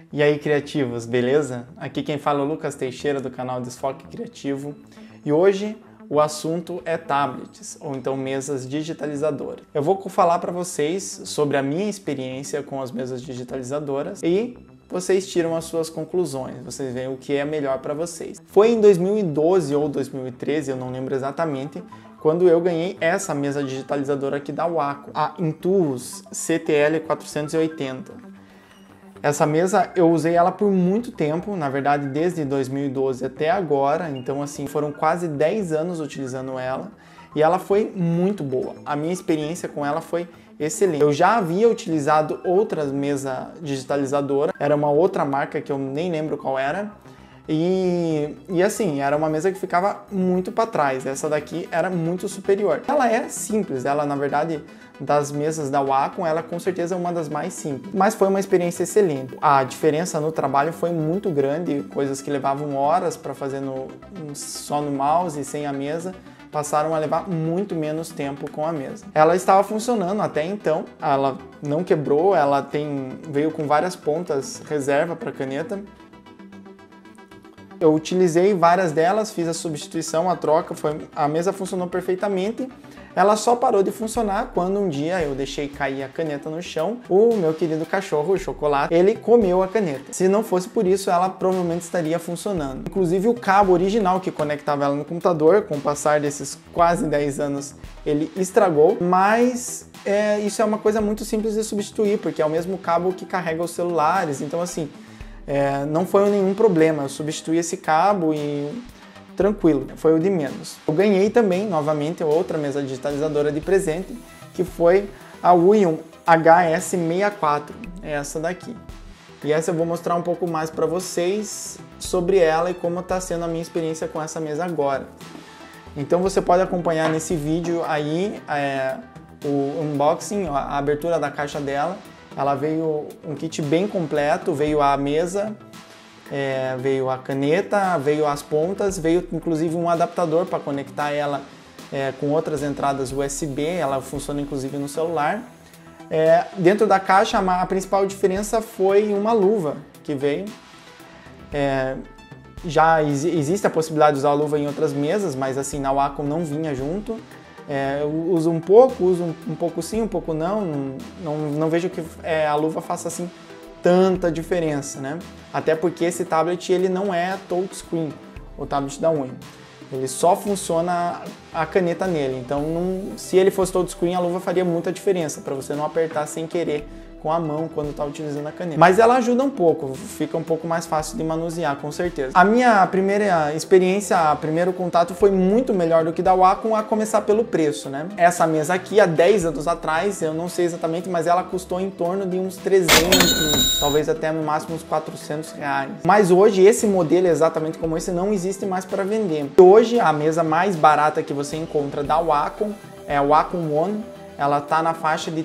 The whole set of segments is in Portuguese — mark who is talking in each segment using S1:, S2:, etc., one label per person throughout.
S1: E aí, criativos, beleza? Aqui quem fala é o Lucas Teixeira do canal Desfoque Criativo e hoje o assunto é tablets, ou então mesas digitalizadoras. Eu vou falar para vocês sobre a minha experiência com as mesas digitalizadoras e vocês tiram as suas conclusões, vocês veem o que é melhor para vocês. Foi em 2012 ou 2013, eu não lembro exatamente, quando eu ganhei essa mesa digitalizadora aqui da Wacom, a Intuos CTL 480. Essa mesa eu usei ela por muito tempo, na verdade desde 2012 até agora, então assim, foram quase 10 anos utilizando ela e ela foi muito boa. A minha experiência com ela foi excelente. Eu já havia utilizado outras mesas digitalizadoras, era uma outra marca que eu nem lembro qual era, e assim, era uma mesa que ficava muito para trás, essa daqui era muito superior. Ela é simples, ela na verdade, das mesas da Wacom, ela com certeza é uma das mais simples, mas foi uma experiência excelente. A diferença no trabalho foi muito grande, coisas que levavam horas para fazer só no mouse e sem a mesa, passaram a levar muito menos tempo com a mesa. Ela estava funcionando até então, ela não quebrou, ela veio com várias pontas reserva para caneta. Eu utilizei várias delas, fiz a substituição, a troca, a mesa funcionou perfeitamente. Ela só parou de funcionar quando um dia eu deixei cair a caneta no chão. O meu querido cachorro, o Chocolate, ele comeu a caneta. Se não fosse por isso, ela provavelmente estaria funcionando. Inclusive o cabo original que conectava ela no computador, com o passar desses quase 10 anos, ele estragou. Mas isso é uma coisa muito simples de substituir, porque é o mesmo cabo que carrega os celulares. Então assim, não foi nenhum problema. Eu substituí esse cabo e tranquilo, foi o de menos. Eu ganhei também, novamente, outra mesa digitalizadora de presente, que foi a Uion HS64, essa daqui. E essa eu vou mostrar um pouco mais para vocês sobre ela e como está sendo a minha experiência com essa mesa agora. Então você pode acompanhar nesse vídeo aí o unboxing, a abertura da caixa dela. Ela veio um kit bem completo, veio a mesa, veio a caneta, veio as pontas, veio inclusive um adaptador para conectar ela com outras entradas USB, ela funciona inclusive no celular. Dentro da caixa a principal diferença foi uma luva que veio. Já existe a possibilidade de usar a luva em outras mesas, mas assim na Wacom não vinha junto. Eu uso um pouco sim, um pouco não vejo que a luva faça assim tanta diferença, né? Até porque esse tablet ele não é touchscreen, o tablet da Uion. Ele só funciona a caneta nele, então se ele fosse touchscreen a luva faria muita diferença para você não apertar sem querer com a mão quando está utilizando a caneta. Mas ela ajuda um pouco, fica um pouco mais fácil de manusear, com certeza. A minha primeira experiência, primeiro contato foi muito melhor do que da Wacom, a começar pelo preço, né? Essa mesa aqui, há 10 anos atrás, eu não sei exatamente, mas ela custou em torno de uns 300, talvez até no máximo uns 400 reais. Mas hoje, esse modelo exatamente como esse não existe mais para vender. Hoje, a mesa mais barata que você encontra da Wacom é a Wacom One. Ela tá na faixa de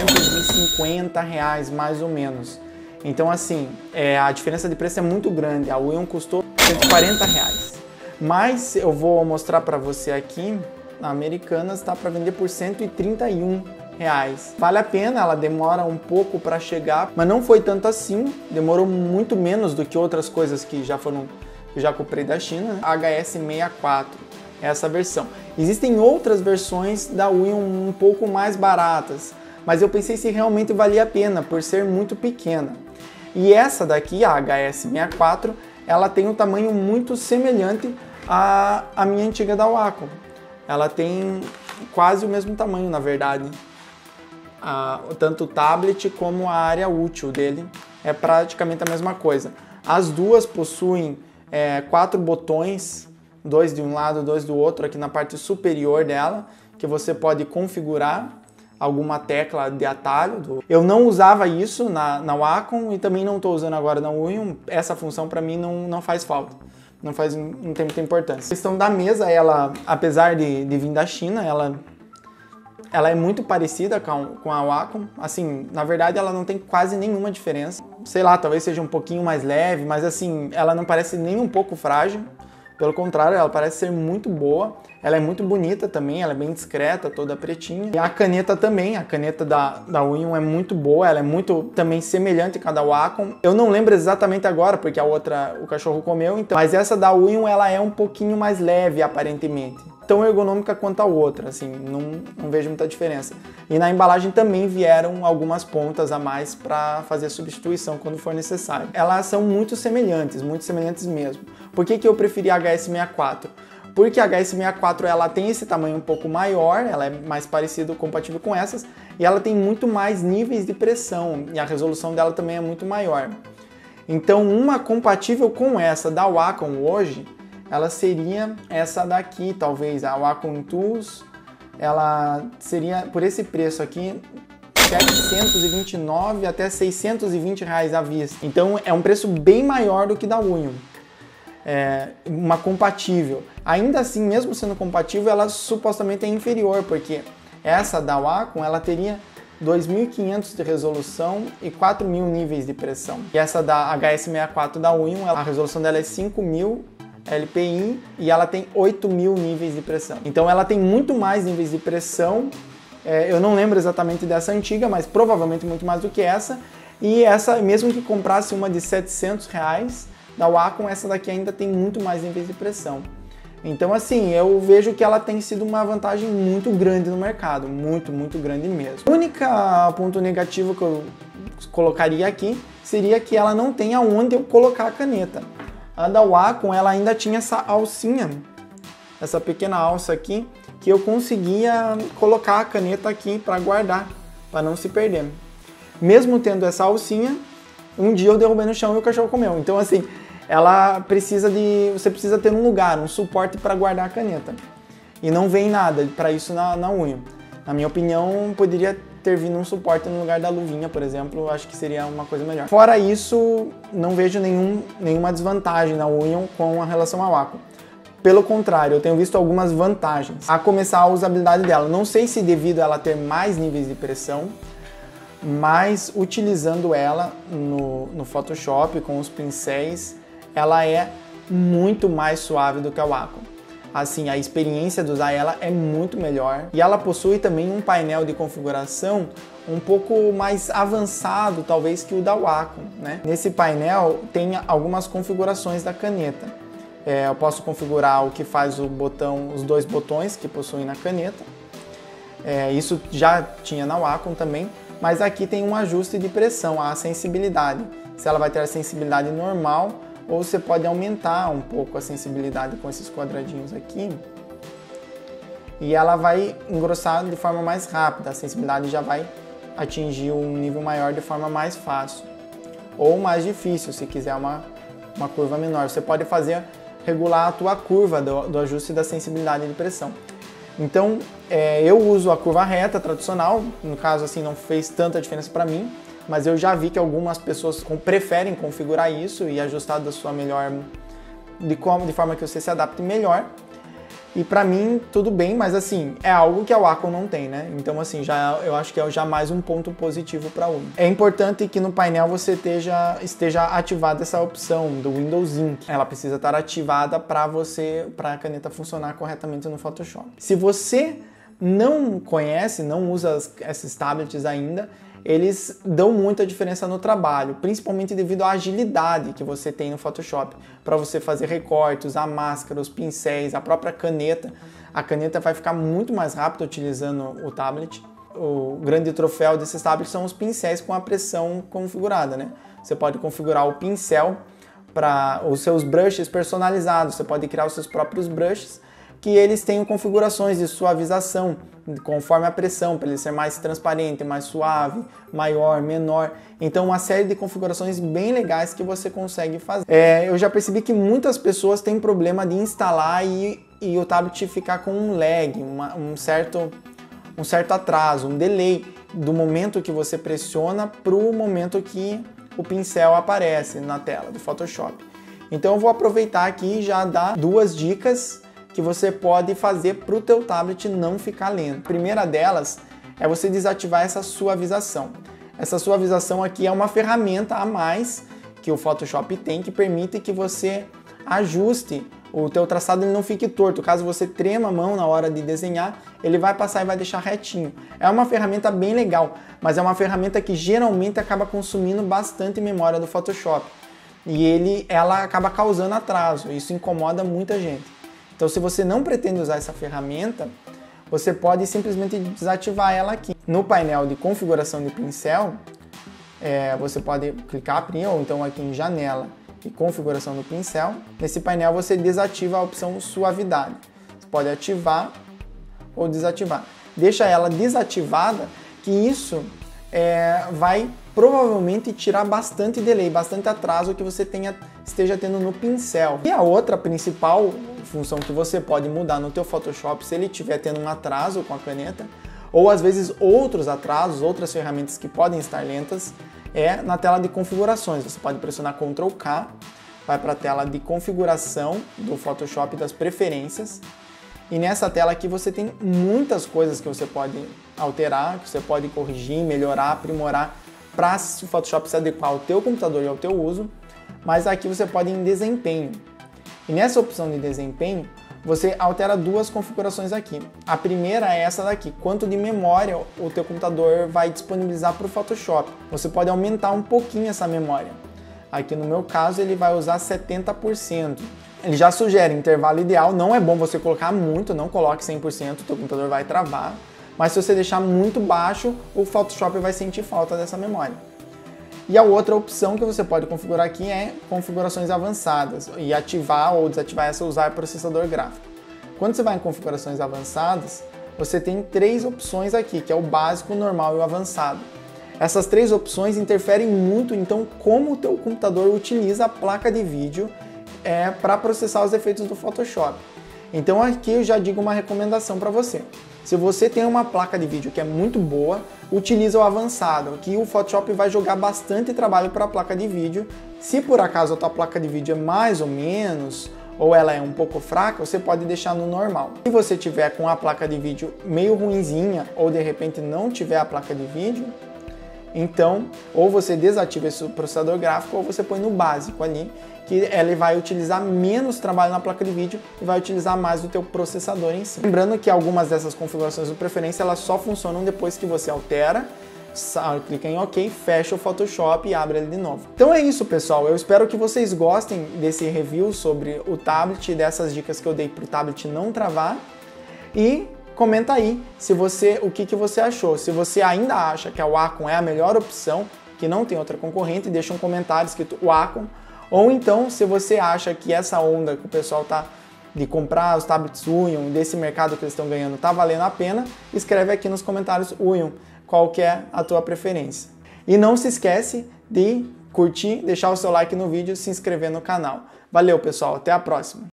S1: 350 reais, mais ou menos. Então assim, a diferença de preço é muito grande. A Uion custou 140 reais. Mas eu vou mostrar para você aqui, na Americanas está para vender por 131 reais. Vale a pena, ela demora um pouco para chegar, mas não foi tanto assim. Demorou muito menos do que outras coisas que já comprei da China, né? HS64. Essa versão. Existem outras versões da Uion um pouco mais baratas, mas eu pensei se realmente valia a pena por ser muito pequena. E essa daqui, a HS64, ela tem um tamanho muito semelhante à minha antiga da Wacom. Ela tem quase o mesmo tamanho, na verdade. Tanto o tablet como a área útil dele é praticamente a mesma coisa. As duas possuem 4 botões, 2 de um lado, 2 do outro, aqui na parte superior dela, que você pode configurar alguma tecla de atalho. Eu não usava isso na Wacom e também não estou usando agora na Uion. Essa função para mim não faz falta, não tem muita importância. A questão da mesa, ela, apesar de vir da China, ela é muito parecida com a Wacom. Assim, na verdade ela não tem quase nenhuma diferença. Sei lá, talvez seja um pouquinho mais leve, mas assim, ela não parece nem um pouco frágil. Pelo contrário, ela parece ser muito boa. Ela é muito bonita também, ela é bem discreta, toda pretinha. E a caneta também, a caneta da Union é muito boa, ela é muito também semelhante com a da Wacom. Eu não lembro exatamente agora, porque a outra o cachorro comeu, então, mas essa da Union ela é um pouquinho mais leve, aparentemente. Tão ergonômica quanto a outra, assim, não vejo muita diferença. E na embalagem também vieram algumas pontas a mais para fazer substituição quando for necessário. Elas são muito semelhantes mesmo. Por que eu preferi a HS64? Porque a HS64 ela tem esse tamanho um pouco maior, ela é mais parecido, compatível com essas, e ela tem muito mais níveis de pressão, e a resolução dela também é muito maior. Então, uma compatível com essa da Wacom hoje, ela seria essa daqui, talvez, a Wacom Tools, ela seria, por esse preço aqui, 729 até 620 reais à vista. Então, é um preço bem maior do que da Union. Uma compatível. Ainda assim, mesmo sendo compatível, ela supostamente é inferior, porque essa da Wacom, ela teria 2.500 de resolução e 4.000 níveis de pressão. E essa da HS64 da Union, a resolução dela é 5.000 LPI e ela tem 8.000 níveis de pressão. Então ela tem muito mais níveis de pressão. Eu não lembro exatamente dessa antiga, mas provavelmente muito mais do que essa. E essa, mesmo que comprasse uma de 700 reais, da Wacom, essa daqui ainda tem muito mais níveis de pressão. Então, assim, eu vejo que ela tem sido uma vantagem muito grande no mercado, muito grande mesmo. O único ponto negativo que eu colocaria aqui seria que ela não tem aonde eu colocar a caneta. A da Wacom, ela ainda tinha essa alcinha, essa pequena alça aqui, que eu conseguia colocar a caneta aqui para guardar, para não se perder. Mesmo tendo essa alcinha, um dia eu derrubei no chão e o cachorro comeu. Então, assim, você precisa ter um lugar, um suporte para guardar a caneta. E não vem nada para isso na Union. Na minha opinião, poderia ter vindo um suporte no lugar da luvinha, por exemplo, acho que seria uma coisa melhor. Fora isso, não vejo nenhuma desvantagem na Union com a relação à Wacom. Pelo contrário, eu tenho visto algumas vantagens. A começar a usabilidade dela. Não sei se devido a ela ter mais níveis de pressão, mas utilizando ela no Photoshop com os pincéis, ela é muito mais suave do que a Wacom. Assim, a experiência de usar ela é muito melhor e ela possui também um painel de configuração um pouco mais avançado, talvez, que o da Wacom, né? Nesse painel tem algumas configurações da caneta. Eu posso configurar o que faz os dois botões que possuem na caneta. Isso já tinha na Wacom também, mas aqui tem um ajuste de pressão, a sensibilidade. Se ela vai ter a sensibilidade normal, ou você pode aumentar um pouco a sensibilidade com esses quadradinhos aqui. E ela vai engrossar de forma mais rápida, a sensibilidade já vai atingir um nível maior de forma mais fácil. Ou mais difícil, se quiser uma curva menor. Você pode regular a tua curva do ajuste da sensibilidade de pressão. Então, eu uso a curva reta tradicional, no caso assim não fez tanta diferença para mim, mas eu já vi que algumas pessoas preferem configurar isso e ajustar da sua melhor, de forma que você se adapte melhor. E para mim tudo bem, mas assim, é algo que a Wacom não tem, né? Então assim, eu acho que é já mais um ponto positivo para a Union. É importante que no painel você esteja ativada essa opção do Windows Ink. Ela precisa estar ativada para a caneta funcionar corretamente no Photoshop. Se você não conhece, não usa esses tablets ainda, eles dão muita diferença no trabalho, principalmente devido à agilidade que você tem no Photoshop, para você fazer recortes, usar máscara, os pincéis, a própria caneta. A caneta vai ficar muito mais rápida utilizando o tablet. O grande troféu desses tablets são os pincéis com a pressão configurada, né? Você pode configurar o pincel para os seus brushes personalizados, você pode criar os seus próprios brushes, que eles tenham configurações de suavização conforme a pressão, para ele ser mais transparente, mais suave, maior, menor. Então, uma série de configurações bem legais que você consegue fazer. Eu já percebi que muitas pessoas têm problema de instalar e o tablet ficar com um lag, um certo atraso, um delay do momento que você pressiona para o momento que o pincel aparece na tela do Photoshop. Então, eu vou aproveitar aqui e já dar duas dicas que você pode fazer para o teu tablet não ficar lento. A primeira delas é você desativar essa suavização. Essa suavização aqui é uma ferramenta a mais que o Photoshop tem, que permite que você ajuste o teu traçado ele não fique torto. Caso você trema a mão na hora de desenhar, ele vai passar e vai deixar retinho. É uma ferramenta bem legal, mas é uma ferramenta que geralmente acaba consumindo bastante memória do Photoshop. E ela acaba causando atraso, isso incomoda muita gente. Então se você não pretende usar essa ferramenta, você pode simplesmente desativar ela aqui. No painel de configuração de pincel, você pode clicar ou então aqui em janela e configuração do pincel. Nesse painel você desativa a opção suavidade. Você pode ativar ou desativar. Deixa ela desativada, que isso vai provavelmente tirar bastante delay, bastante atraso que você esteja tendo no pincel. E a outra principal função que você pode mudar no teu Photoshop, se ele estiver tendo um atraso com a caneta, ou às vezes outros atrasos, outras ferramentas que podem estar lentas, na tela de configurações. Você pode pressionar Ctrl K, vai para a tela de configuração do Photoshop das preferências, e nessa tela aqui você tem muitas coisas que você pode alterar, que você pode corrigir, melhorar, aprimorar, para o Photoshop se adequar ao teu computador e ao teu uso, mas aqui você pode ir em desempenho. E nessa opção de desempenho, você altera duas configurações aqui. A primeira é essa daqui, quanto de memória o teu computador vai disponibilizar para o Photoshop. Você pode aumentar um pouquinho essa memória. Aqui no meu caso ele vai usar 70%. Ele já sugere intervalo ideal, não é bom você colocar muito, não coloque 100%, o teu computador vai travar. Mas se você deixar muito baixo, o Photoshop vai sentir falta dessa memória. E a outra opção que você pode configurar aqui é configurações avançadas e ativar ou desativar essa usar processador gráfico. Quando você vai em configurações avançadas, você tem três opções aqui, que é o básico, o normal e o avançado. Essas três opções interferem muito então como o teu computador utiliza a placa de vídeo para processar os efeitos do Photoshop. Então aqui eu já digo uma recomendação para você. Se você tem uma placa de vídeo que é muito boa, utiliza o avançado, que o Photoshop vai jogar bastante trabalho para a placa de vídeo. Se por acaso a tua placa de vídeo é mais ou menos, ou ela é um pouco fraca, você pode deixar no normal. Se você tiver com a placa de vídeo meio ruinzinha, ou de repente não tiver a placa de vídeo, então ou você desativa esse processador gráfico ou você põe no básico ali, que ele vai utilizar menos trabalho na placa de vídeo e vai utilizar mais o teu processador em si. Lembrando que algumas dessas configurações de preferência elas só funcionam depois que você altera, clica em OK, fecha o Photoshop e abre ele de novo. Então é isso, pessoal. Eu espero que vocês gostem desse review sobre o tablet e dessas dicas que eu dei para o tablet não travar. E comenta aí o que você achou. Se você ainda acha que a Wacom é a melhor opção, que não tem outra concorrente, deixa um comentário escrito Wacom. Ou então, se você acha que essa onda que o pessoal tá de comprar os tablets Uion, desse mercado que eles estão ganhando, tá valendo a pena, escreve aqui nos comentários Uion, qual que é a tua preferência. E não se esquece de curtir, deixar o seu like no vídeo e se inscrever no canal. Valeu, pessoal, até a próxima!